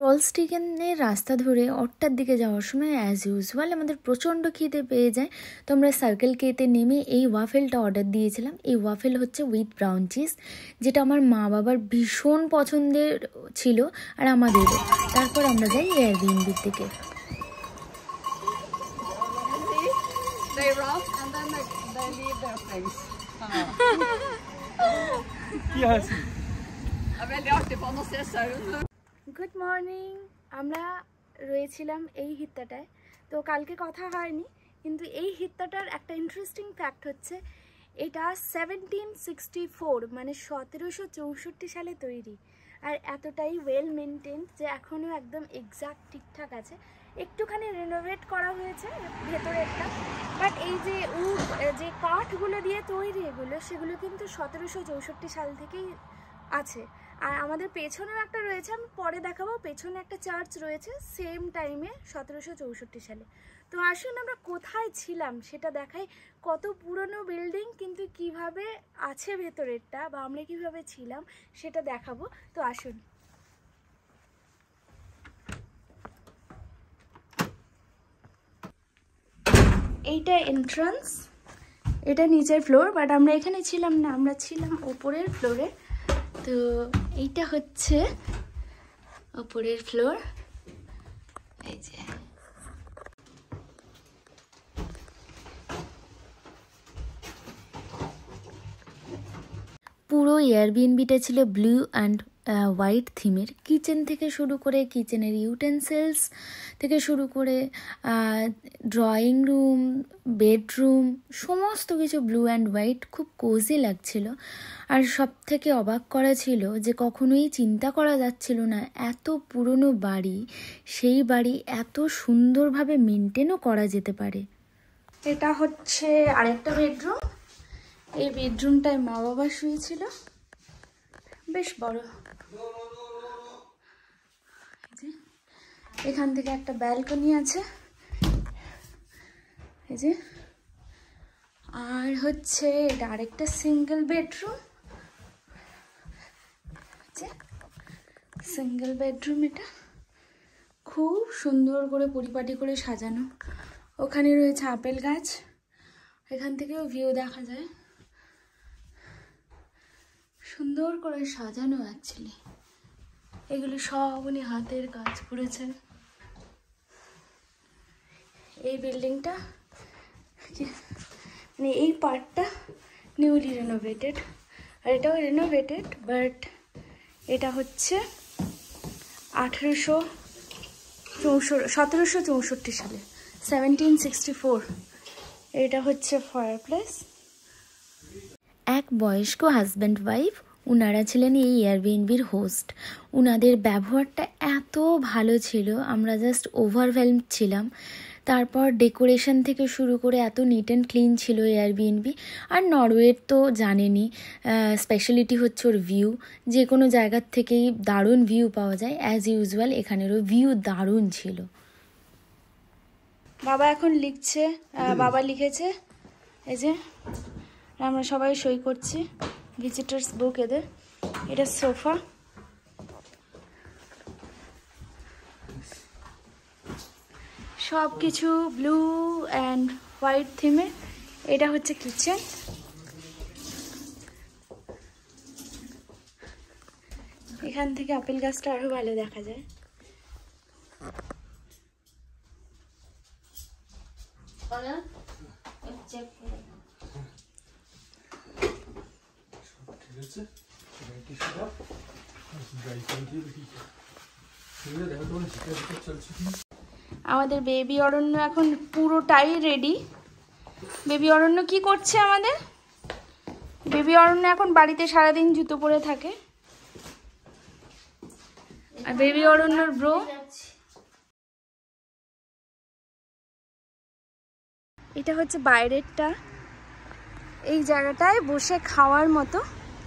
ফলস্টিকেনের রাস্তা ধরে অট্টার দিকে যাওয়ার সময় অ্যাজ ইউজুয়াল আমাদের প্রচণ্ড খিদে পেয়ে যায়। তো আমরা সার্কেল কেতে নেমে এই ওয়াফেলটা অর্ডার দিয়েছিলাম। এই ওয়াফেল হচ্ছে উইথ ব্রাউন চিজ, যেটা আমার মা বাবার ভীষণ পছন্দের ছিল আর আমাদেরও। তারপর আমরা যাই এয়ারবিএনবির দিকে। Good morning. আমরা রয়েছিলাম এই হিত্তাটায়। তো কালকে কথা হয়নি, কিন্তু এই হিত্তাটার একটা ইন্টারেস্টিং ফ্যাক্ট হচ্ছে এটা 1764 মানে 1764 সালে তৈরি, আর এতটাই ওয়েল মেনটেন যে এখনও একদম এক্সাক্ট ঠিকঠাক আছে। একটুখানি রেনোভেট করা হয়েছে ভেতরেরটা, বাট এই যে যে কাঠগুলো দিয়ে তৈরি এগুলো, সেগুলো কিন্তু 1764 সাল থেকেই আছে। আর আমাদের পেছনেও একটা রয়েছে, আমি পরে দেখাবো। পেছনে একটা চার্চ রয়েছে সেম টাইমে 1764 সালে। তো আসুন আমরা কোথায় ছিলাম সেটা দেখাই। কত পুরনো বিল্ডিং, কিন্তু কিভাবে আছে ভেতরেরটা বা আমরা কিভাবে ছিলাম সেটা দেখাবো। তো আসুন। এইটা এন্ট্রান্স, এটা নিচের ফ্লোর, বাট আমরা এখানে ছিলাম না, আমরা ছিলাম ওপরের ফ্লোরে। তো এইটা হচ্ছে ওপরের ফ্লোর। এই যে পুরো এয়ারবিএনবিটা ছিল ব্লু অ্যান্ড হোয়াইট থিমের। কিচেন থেকে শুরু করে, কিচেনের ইউটেন্সিলস থেকে শুরু করে ড্রয়িং রুম, বেডরুম, সমস্ত কিছু ব্লু অ্যান্ড হোয়াইট, খুব কোজি লাগছিল। আর সব থেকে অবাক করা ছিল যে কখনোই চিন্তা করা যাচ্ছিল না এত পুরনো বাড়ি, সেই বাড়ি এত সুন্দরভাবে মেনটেনও করা যেতে পারে। এটা হচ্ছে আরেকটা বেডরুম। এই বেডরুমটায় মা বাবা শুয়েছিল, বেশ বড়। এখান থেকে একটা ব্যালকনি আছে, এই যে। আর হচ্ছে এটা আরেকটা সিঙ্গেল বেডরুম, সিঙ্গেল বেডরুম। এটা খুব সুন্দর করে পরিপাটি করে সাজানো। ওখানে রয়েছে আপেল গাছ, এখান থেকেও ভিউ দেখা যায়। সুন্দর করে সাজানো অ্যাকচুয়ালি। এগুলো সব উনি হাতের কাজ করেছেন। এই বিল্ডিংটা মানে এই পার্টটা নিউলি রেনোভেটেড, আর এটাও রেনোভেটেড, বাট এটা হচ্ছে 1764 সালে, 1764। এটা হচ্ছে ফায়ার প্লেস। এক বয়স্ক হাজব্যান্ড ওয়াইফ, উনারা ছিলেন এই এয়ারবিএনবির হোস্ট। উনাদের ব্যবহারটা এত ভালো ছিল, আমরা জাস্ট ওভারওয়েলমড ছিলাম। তারপর ডেকোরেশন থেকে শুরু করে এত নিট অ্যান্ড ক্লিন ছিল এয়ারবিএনবি। আর নরওয়ের তো জানেনই স্পেশালিটি হচ্ছে ওর ভিউ। যে কোনো জায়গার থেকেই দারুণ ভিউ পাওয়া যায়। অ্যাজ ইউজুয়াল এখানেরও ভিউ দারুণ ছিল। বাবা এখন লিখছে, বাবা লিখেছে, এই যে আমরা সবাই সই করছি। ভিজিটার্স বুক এদের। এটা সোফা, সব কিছু ব্লু অ্যান্ড হোয়াইট থিমে। এটা হচ্ছে কিচেন। এখান থেকে আপেল গাছটা আরো ভালো দেখা যায়। আমাদের বেবি অরণ্য এখন পুরোটাই রেডি। বেবি অরণ্য কি করছে? আমাদের বেবি অরণ্য এখন বাড়িতে সারাদিন জুতো পরে থাকে। আর বেবি অরণ্যর ব্রো, এটা হচ্ছে বাইরেরটা। এই জায়গাটায় বসে খাওয়ার মতো,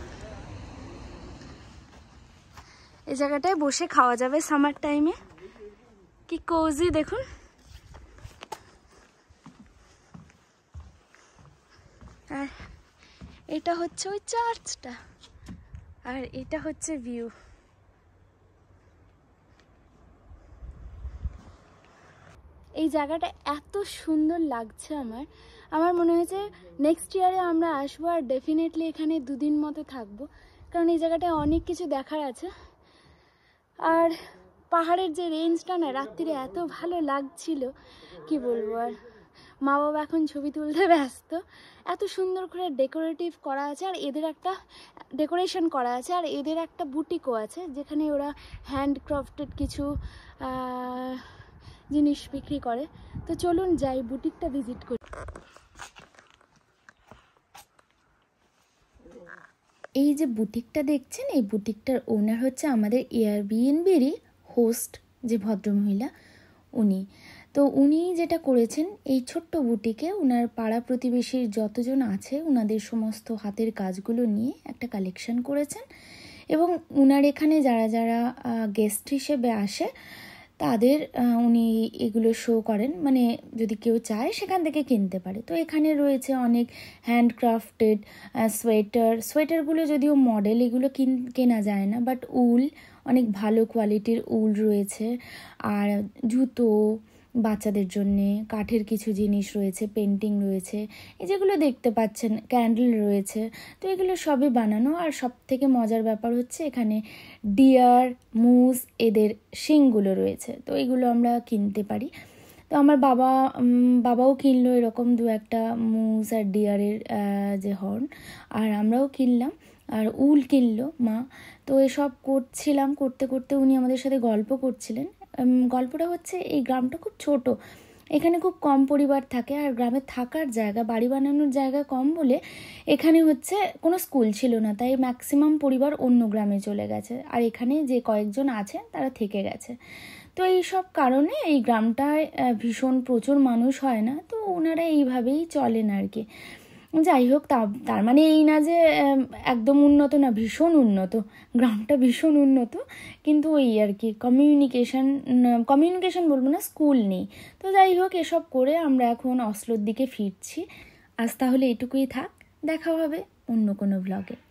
এই জায়গাটায় বসে খাওয়া যাবে সামার টাইমে। কি কোজি দেখুন। আর এটা হচ্ছে ওই চার্চটা, আর এটা হচ্ছে ভিউ। জায়গাটা এত সুন্দর লাগছে আমার মনে হয়েছে নেক্সট ইয়ারে আমরা আসবো আর ডেফিনেটলি এখানে 2 দিন মতো থাকবো, কারণ এই জায়গাটায় অনেক কিছু দেখার আছে। আর পাহাড়ের যে রেঞ্জটা না রাত্রিরে এত ভালো লাগছিল কি বলবো। আর মা বাবা এখন ছবি তুলতে ব্যস্ত। এত সুন্দর করে ডেকোরেটিভ করা আছে, আর এদের একটা ডেকোরেশন করা আছে, আর এদের একটা বুটিকও আছে যেখানে ওরা হ্যান্ডক্রাফটেড কিছু জিনিস বিক্রি করে। তো চলুন যাই, বুটিকটা ভিজিট করি। এই যে বুটিকটা দেখছেন, এই বুটিকটার ওনার হচ্ছে আমাদের এয়ারবিএনবিরই হোস্ট যে ভদ্রমহিলা, উনি। তো উনি যেটা করেছেন, এই ছোট্ট বুটিকে ওনার পাড়া প্রতিবেশীর যতজন আছে ওনাদের সমস্ত হাতের কাজগুলো নিয়ে একটা কালেকশন করেছেন, এবং ওনার এখানে যারা যারা গেস্ট হিসেবে আসে তাদের উনি এগুলো শো করেন, মানে যদি কেউ চায় সেখান থেকে কিনতে পারে। তো এখানে রয়েছে অনেক হ্যান্ডক্রাফটেড সোয়েটারগুলো যদিও মডেল, এগুলো কেনা যায় না, বাট উল অনেক ভালো কোয়ালিটির উল রয়েছে। আর জুতো, বাচ্চাদের জন্যে কাঠের কিছু জিনিস রয়েছে, পেন্টিং রয়েছে, এই যেগুলো দেখতে পাচ্ছেন, ক্যান্ডেল রয়েছে। তো এগুলো সবই বানানো। আর সব থেকে মজার ব্যাপার হচ্ছে এখানে ডিয়ার, মুস এদের শিংগুলো রয়েছে, তো এগুলো আমরা কিনতে পারি। তো আমার বাবাও কিনলো এরকম 2-1টা মুস আর ডিয়ারের যে হর্ন, আর আমরাও কিনলাম, আর উল কিনলো মা। তো এসব করতে করতে উনি আমাদের সাথে গল্প করছিলেন। গল্পটা হচ্ছে এই গ্রামটা খুব ছোট, এখানে খুব কম পরিবার থাকে, আর গ্রামে থাকার জায়গা, বাড়ি বানানোর জায়গা কম বলে এখানে হচ্ছে কোনো স্কুল ছিল না, তাই ম্যাক্সিমাম পরিবার অন্য গ্রামে চলে গেছে, আর এখানে যে কয়েকজন আছে তারা থেকে গেছে। তো এই সব কারণে এই গ্রামটায় প্রচুর মানুষ হয় না, তো ওনারা এইভাবেই চলেন আর কি। যাই হোক, তার মানে এই না যে একদম উন্নত না, ভীষণ উন্নত, গ্রামটা ভীষণ উন্নত, কিন্তু ওই আর কি কমিউনিকেশন বলবো না, স্কুল নেই। তো যাই হোক, এসব করে আমরা এখন অসলোর দিকে ফিরছি। আজ তাহলে এটুকুই থাক, দেখা হবে অন্য কোনো ব্লগে।